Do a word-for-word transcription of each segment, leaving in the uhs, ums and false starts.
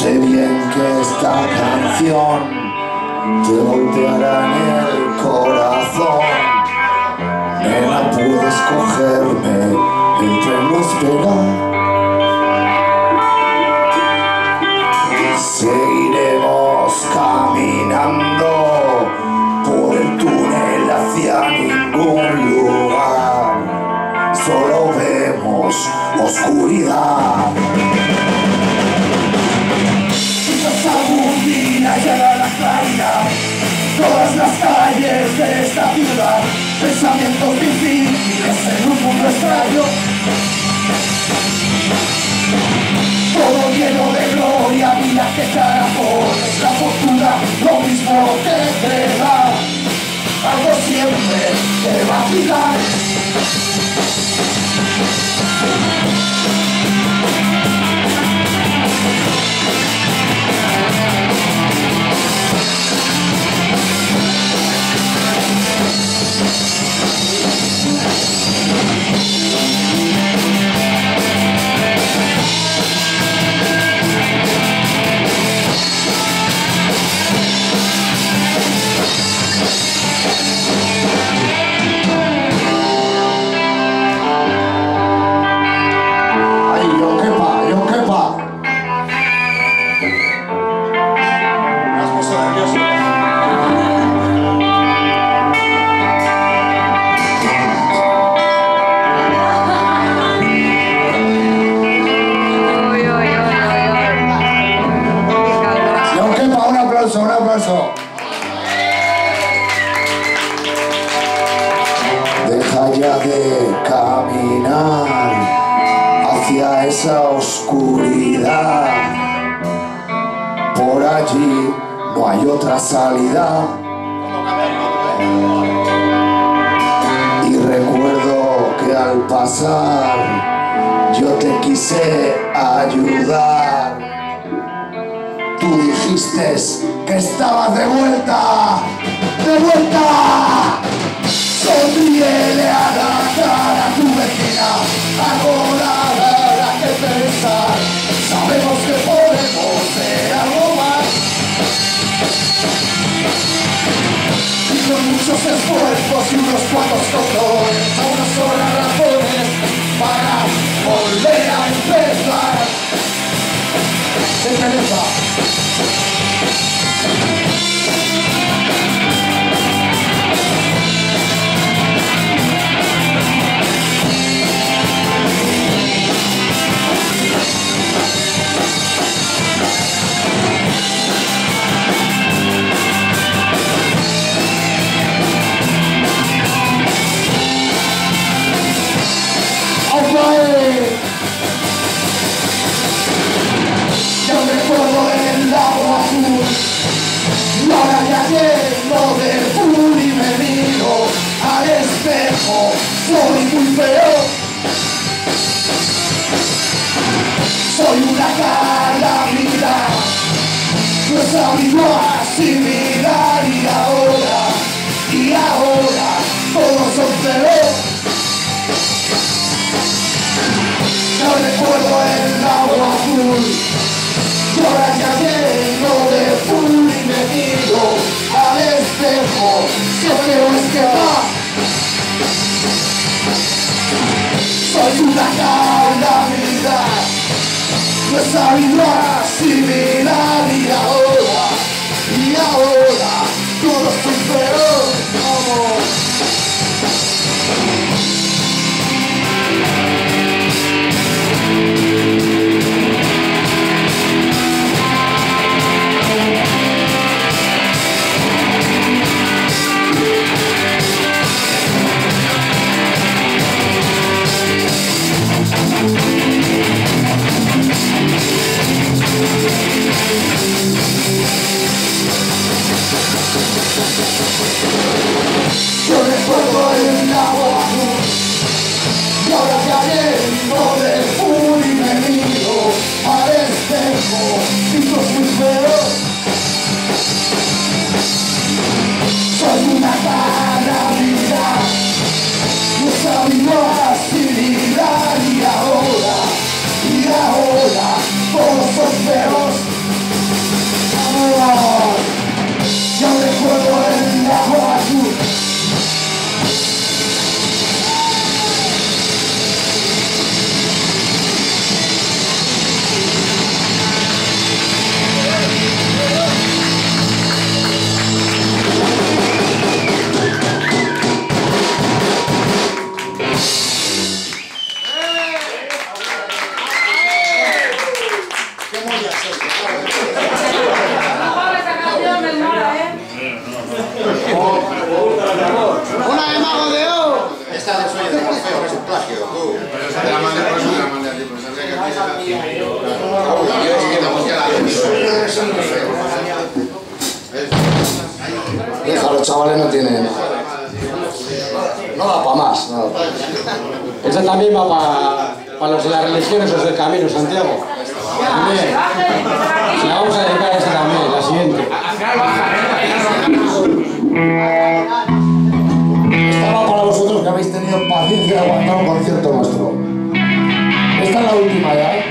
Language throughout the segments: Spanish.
Sé bien que esta canción te golpeará en el corazón. Nena, puedes cogerme, el tren no espera. Seguiremos caminando por el túnel hacia ningún lugar. Solo vemos oscuridad. Quizás algún día llegará la claridad. Todas las calles de esta ciudad, pensamientos difíciles en un mundo extraño. Todo lleno de gloria, vida que caracoles, la fortuna, lo mismo que te da. Algo siempre te va a quitar. Un aplauso. Deja ya de caminar hacia esa oscuridad. Por allí no hay otra salida. Y recuerdo que al pasar yo te quise ayudar. Tú dijiste que estabas de vuelta, de vuelta. Sonríele a la cara a tu vecina, ahora habrá que pensar. Sabemos que podemos ser algo más. Y con muchos esfuerzos y unos cuantos controles, a unas solas razones para volver a empezar. ¿Qué interesa? Yo recuerdo el lago azul, y ahora ya lleno de full y me miro al espejo, soy muy feo. Soy una calamidad, no he sabido asimilar y ahora, y ahora todos son feos. Yo recuerdo el lago azul, y ahora ya lleno de full y me miro al espejo, yo creo es que va. Soy una calamidad, no he sabido asimilar y ahora, y ahora todos son feos. Vamos. Una de Mago de Oz. Esta de Sueño de Morfeo, que es un plagio, tú. Pero esa te la mandé por eso, te la mandé a ti, pues sabía que aquí yo quitamos ya la de Deja, los chavales no tienen. No da para más. No. Esta también va para pa los de las religiones, los del camino, Santiago. También. Se la vamos a dedicar a esta también, la siguiente. Esta va para vosotros que habéis tenido paciencia de aguantar un concierto nuestro. Esta es la última ya, ¿eh?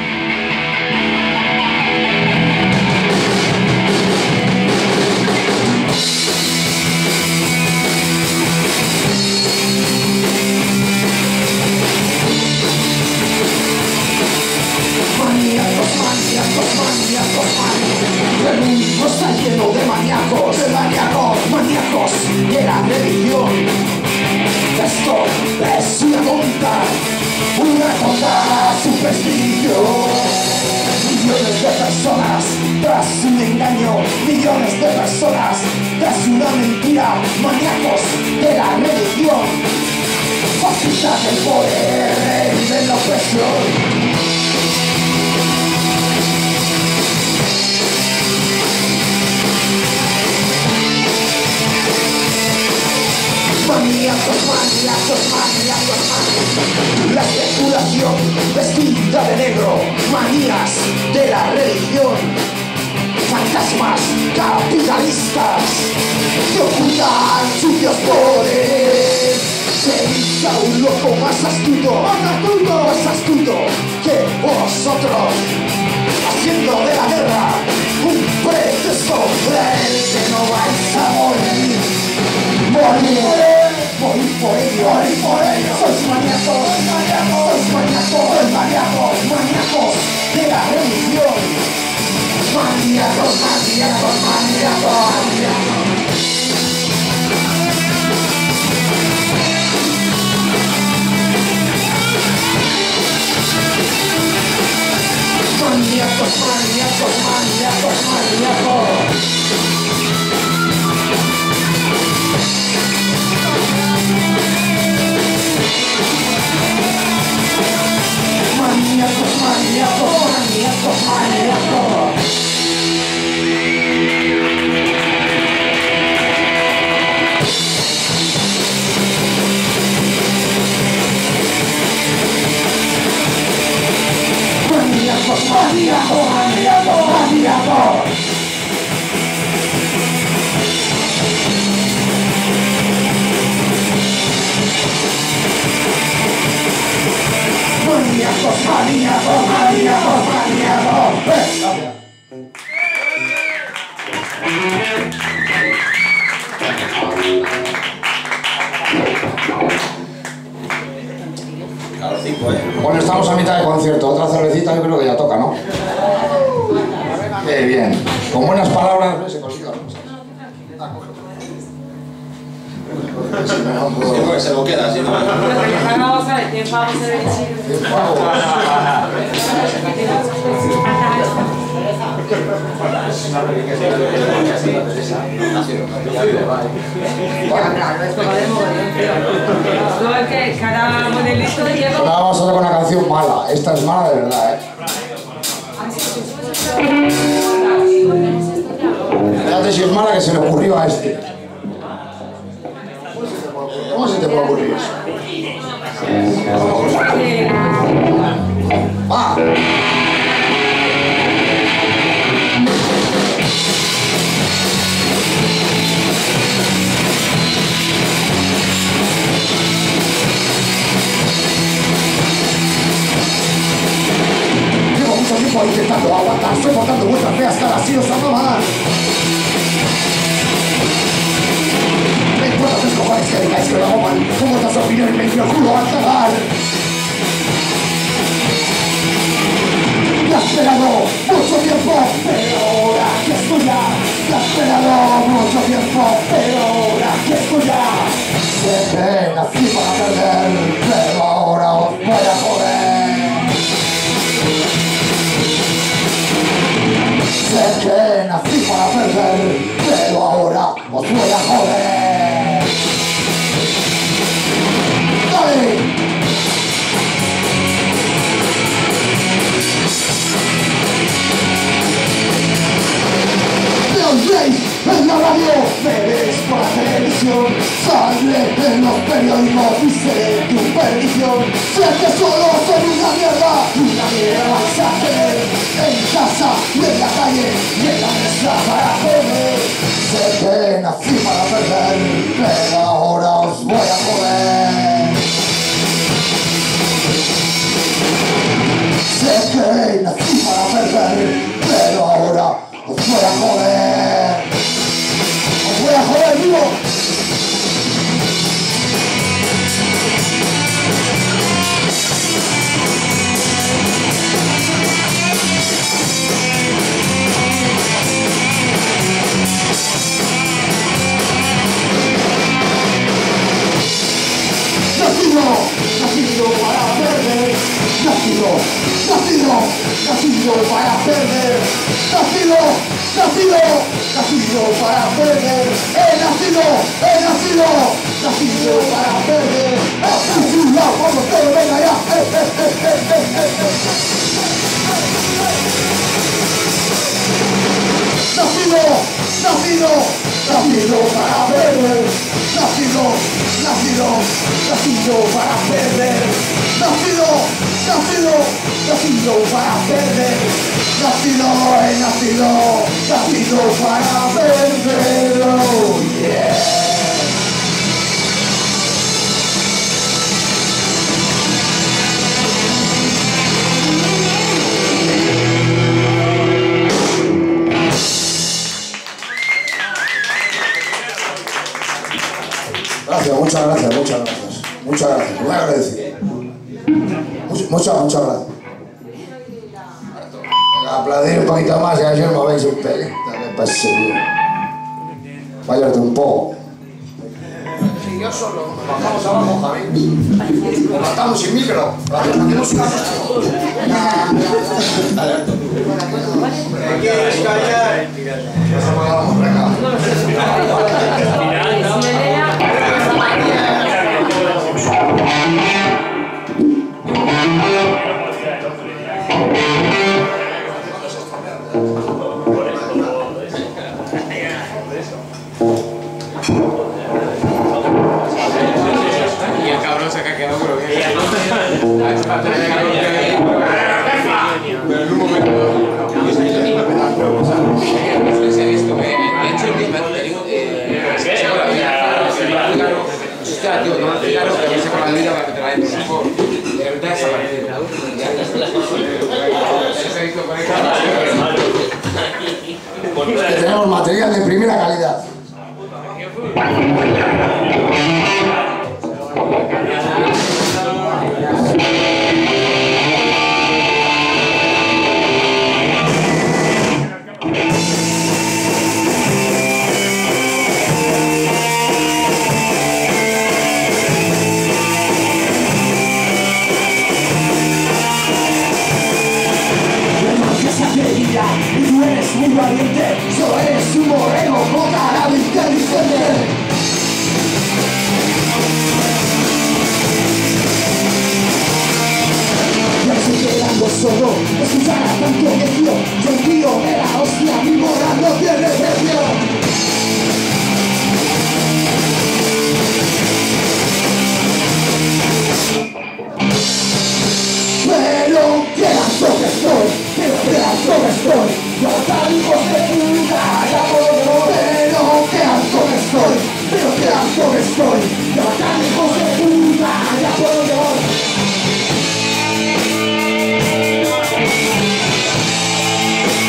Maníacos, maníacos, maníacos, maníacos. El mundo está lleno de maníacos, de maníacos, maníacos de la religión. Esto es una tonta, una tonta superstición. Millones de personas tras un engaño, millones de personas tras una mentira. Maníacos de la religión, fascistas del poder y de la opresión. Maníacos, maníacos, maníacos, maníacos. La especulación vestida de negro, manías de la religión. Fantasmas capitalistas que ocultan sucios poderes. Se hizo un loco más astuto, más astuto, más astuto que vosotros, haciendo de la guerra un pretexto del que no vais a morir. Morir, morir por ello, morir por ello. Sois maníacos, maníacos, sois maníacos, sois maníacos, maníacos de la religión. Maníacos, maníacos, maníacos, maníacos. Maníacos, maníacos, maníacos, maníacos. Maníacos, maníacos, maníacos, maníacos. Maníacos, maníacos, maníacos, maníacos. Maníacos, maníacos, maníacos, maníacos. Bueno, estamos a mitad de concierto. Otra cervecita yo creo que ya toca, ¿no? Qué bien. Con buenas palabras ¿ves? Se consigue las cosas. Sí, porque se lo queda, si no. Ahora vamos a hacer una canción mala. Esta es mala de verdad, ¿eh? Fíjate si es mala que se le ocurrió a este. ¿Cómo se te puede ocurrir eso? ¡Va! Llevo mucho tiempo intentando aguantar, soportando vuestras feas caras y os amo más. Todos los cojones que digáis que lo hago mal, como estas opiniones me lo juro al cagar. La has esperado mucho tiempo, pero ahora que estoy ya. La has esperado mucho tiempo, pero ahora que estoy ya. Sé que nací para perder, pero ahora os voy a joder. ahora os voy a joder. ¡Dale! En la radio, me ves por la televisión, sale en los periódicos, dice tu perdición. Sé que solo soy una mierda, una mierda vais a hacer en casa y en la calle y en la mesa para comer. Sé que nací para perder, pero ahora os voy a joder. Sé que nací para perder, pero ahora os voy a joder. Os voy a joder vivo. Nacido, nacido para perder. Nacido, nacido, nacido para perder. Nacido, nacido, nacido para perder. He nacido, he nacido, nacido para perder. He nacido, vamos todo, venga ya. Eh, eh, eh, eh, eh, eh. Nacido, nacido, nacido para perder. Nacido, nacido, nacido para perder. Nacido, nacido, nacido para perder. Nacido, he nacido, nacido para perder. Oh, yeah. Gracias, muchas gracias, muchas gracias. Muchas gracias, muy agradecido. Muchas, muchas, muchas gracias. Aplaudir un poquito más y así os movéis un pelín. Dale, pase bien. Váyate un poco. Si yo solo, bajamos abajo, Javi. Lo matamos sin micro. Hacemos una cosa. ¿Me quieres callar? Ya se me vamos por acá. Y el cabrón se ha quedado, pero bien. Pero en un momento. Se ha visto, de hecho, el día me digo, hostia, tío, no me explicaron que me saco la vida para que te la den por favor. De repente ha desaparecido. Tenemos material de primera calidad. Y tú eres muy valiente, solo eres un moreno con cara de inteligente. Ya estoy quedando solo, escuchar a tanto necio. Yo el tío de la hostia, mi moral no tiene precio. Pero qué alto que estoy, pero qué alto que estoy. Yo tan hijos de puta, ya puedo. Pero qué alto que estoy, pero qué alto que estoy. Yo tan hijos de puta, ya puedo.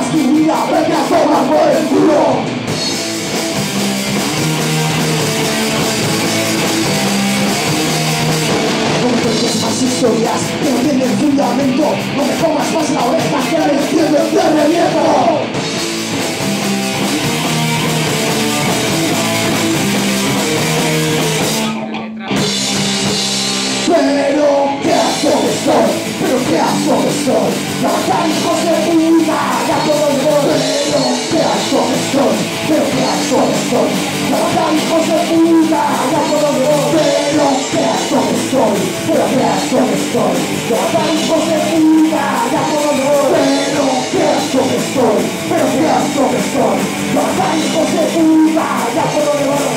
tomas tu vida, vete a tomar por el culo. No me cuentes más historias que no tienen fundamento. No me comas más la oreja que al entiendo te reviento. Pero qué asco que soy, pero qué asco que soy. Trabajar hijos de puta, ya todo el mundo. Pero qué asco que soy, pero qué asco que soy. Trabajar hijos de puta, ya todo el mundo. Pero qué asco que soy, pero qué asco que soy. Trabajar hijos de puta, ya todo el mundo. Pero qué asco que soy, pero qué asco que soy. Trabajar hijos de puta, ya todo el mundo.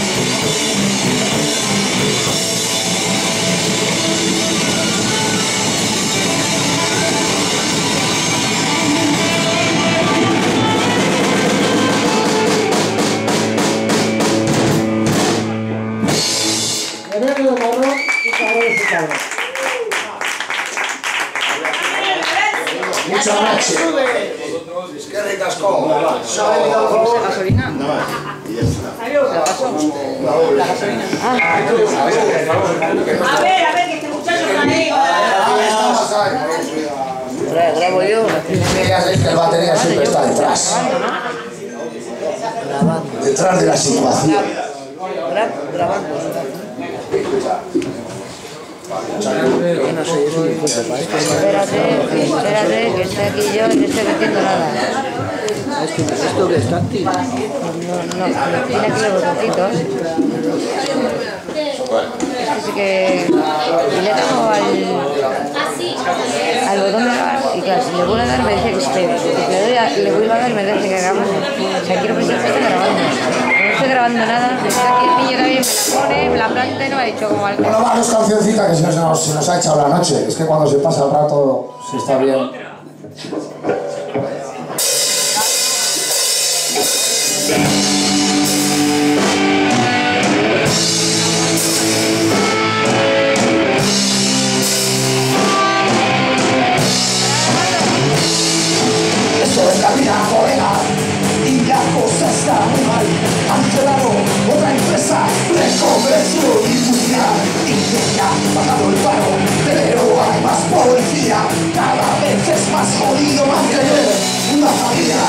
Veneno de cabrón y cabrón de su cabrón. Mucha noche. ¡Qué ricasco! ¿Gasolina? Nada más. Y ya está. ¿La pasó? La gasolina. A ver, a ver, que este muchacho está ahí. Grabo yo. Ya sabéis que el batería siempre está detrás. Detrás de la situación. Grabando. Yo no soy eso. Espérate, espérate, que esté aquí yo y no estoy metiendo nada. ¿Esto que está activo? No, no, tiene aquí los botoncitos. Así que le tengo al, al botón de grabar y claro, si le vuelvo a dar me dice que esté. Si le, doy a, le vuelvo a dar me dice que grabamos. O sea, quiero pensar que estoy grabando. No estoy grabando nada. Está aquí el niño también, me la pone, me la planta y no me ha dicho como algo. Bueno, va, dos cancioncitas que se nos, se nos ha echado la noche. Es que cuando se pasa el rato se está bien. Esto es la vida, colega, y la cosa está muy mal. Han cerrado otra empresa de conversión industrial y ya ha pagado el paro, pero hay más policía. Cada vez es más jodido mantener una familia.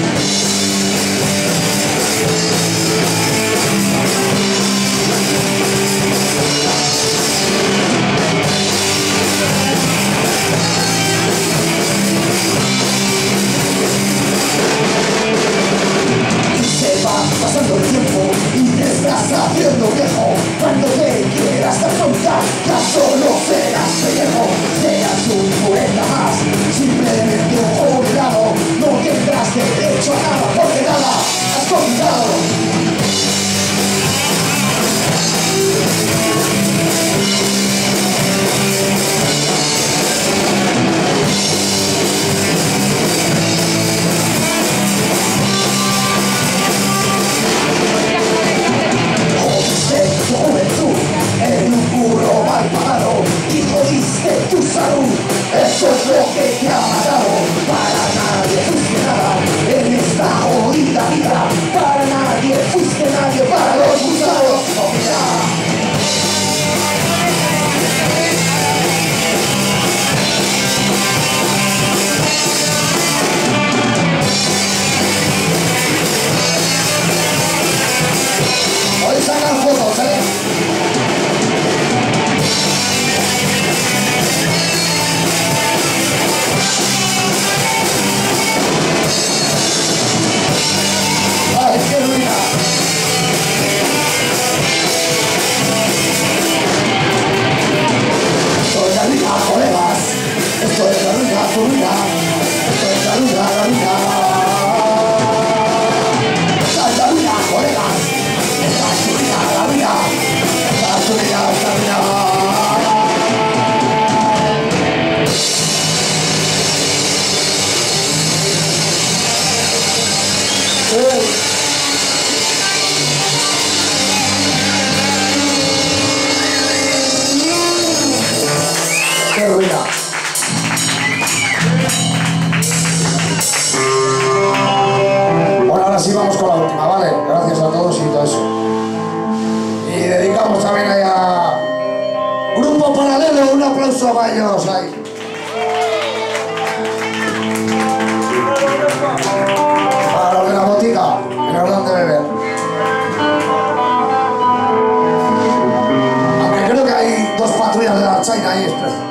Pasando el tiempo y te estás haciendo viejo. Cuando te quieras dar cuenta, ya solo serás pellejo. Seas un poeta más, simplemente un jubilado. No tendrás derecho a nada porque nada has contado. En un curro mal pagado y jodiste tu salud. Eso es lo que te ha matado. Para nadie fuiste nada en esta jodida vida. Para nadie fuiste nadie para los gusanos. Oh, mira. Hoy sacan fotos, ¿eh? ¡Ay, qué ruina! Esto es la ruina, colegas. Esto es la ruina, tu ruina. Esto es la ruina, la ruina. Esta es la ruina, colegas. Esta es tu ruina, la ruina. Esta es tu ruina, la ruina. ¡Qué ruina! para ellos ahí. Para los de la botica, que nos dan de beber. Aunque creo que hay dos patrullas de la China ahí, espera.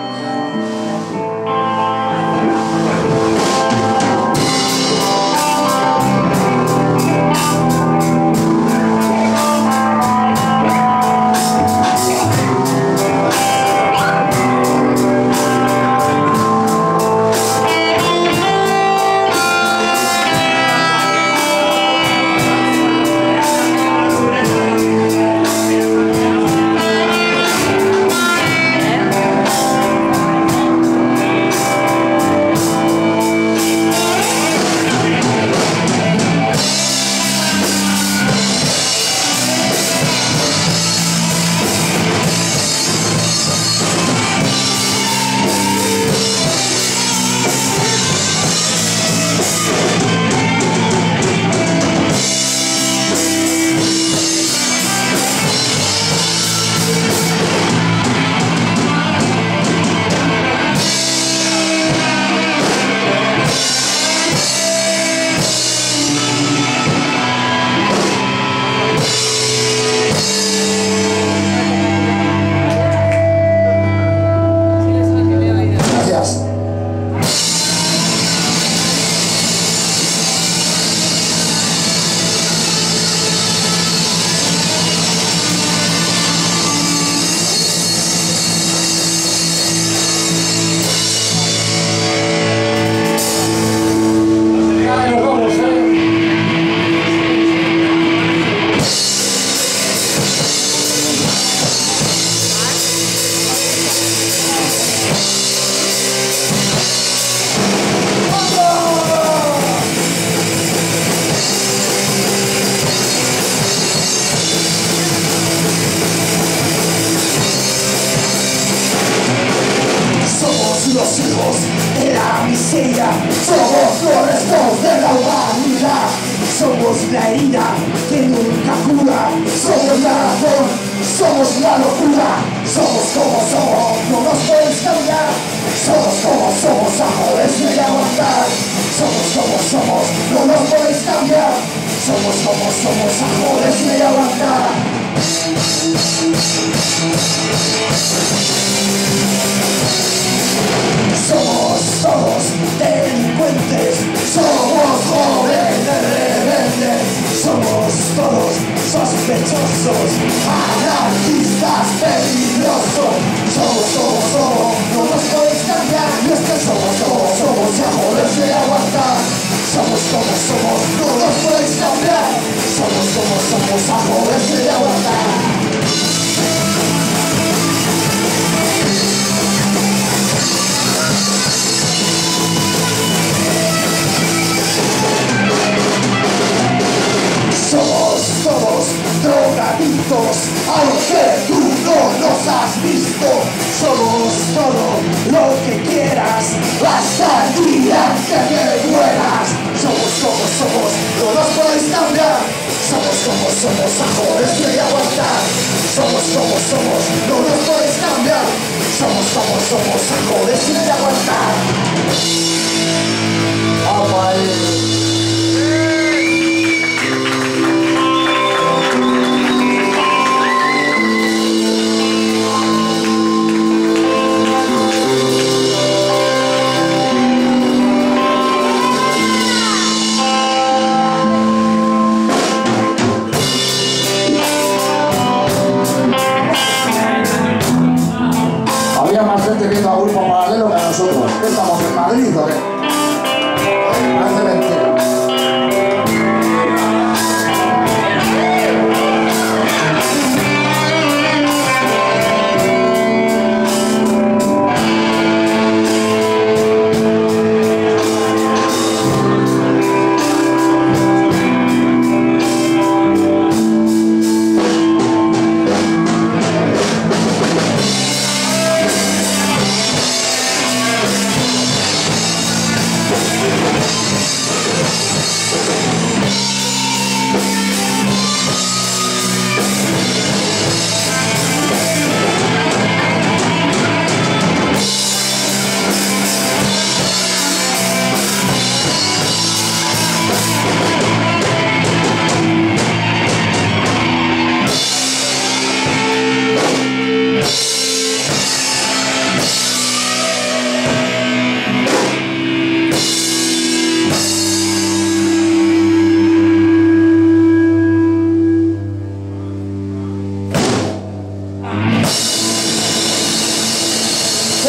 Los hijos de la miseria, somos los restos de la humanidad, somos la herida que nunca cura, somos la razón, somos la locura, somos como somos, no nos podéis cambiar, somos como somos, a joderse y aguantar, somos como somos, no nos podéis cambiar, somos como somos, a joderse y aguantar. Somos todos delincuentes, somos jóvenes rebeldes, somos todos sospechosos, anarquistas peligrosos, somos todos, somos, no nos podéis cambiar, y es que somos todos, somos, y a joderse y aguantar, somos como somos, no nos podéis cambiar, somos como somos, a joderse y aguantar. Somos todos drogadictos, aunque tú no nos has visto. Somos todo lo que quieras, hasta el día que te mueras. Somos como somos, no nos podéis cambiar. Somos como somos, a joderse y aguantar. Somos como somos, no nos podéis cambiar. Somos como somos, a joderse y aguantar. Vamos ahí. Viendo a Grupo Paralelo que a nosotros. ¿Qué estamos en Madrid o qué?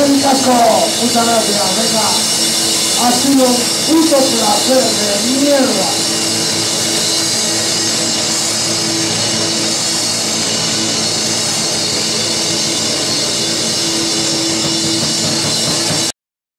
Eskerrik asko, muchas gracias, venga. Ha sido un puto placer de mierda.